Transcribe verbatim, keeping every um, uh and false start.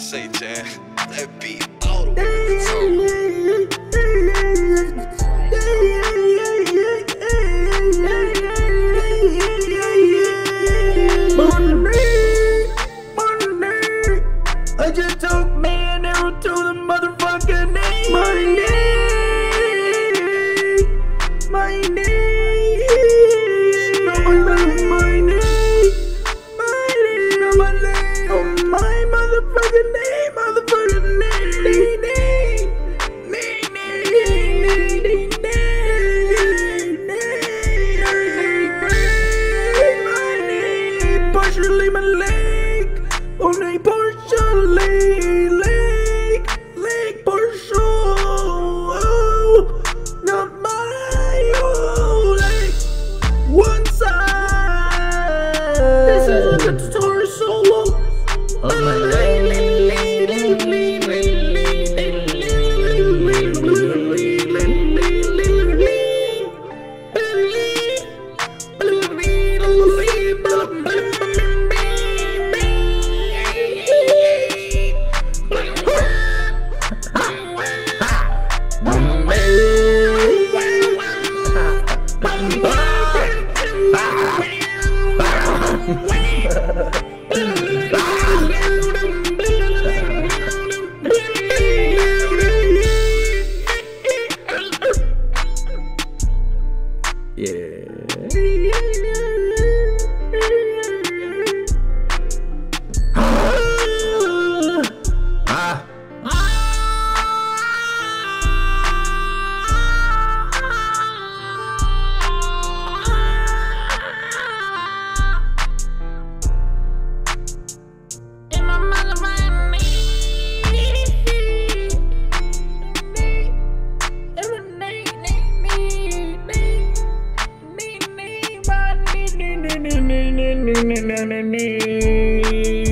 Say, Jan, that beat all the way to the I just took me an arrow to the motherfucking knee. My knee, my knee, no, my knee, my knee, my knee, no, my knee, oh my motherfucking knee, motherfucking knee, knee, knee, knee, knee, knee, knee, my knee, partially my leg, oh knee, partially leg, leg partial, oh, not my whole leg, one side. This is a guitar solo of my leg. Yeah. Ah. Nee, nee, nee, nee, nee, nee, nee, nee, nee.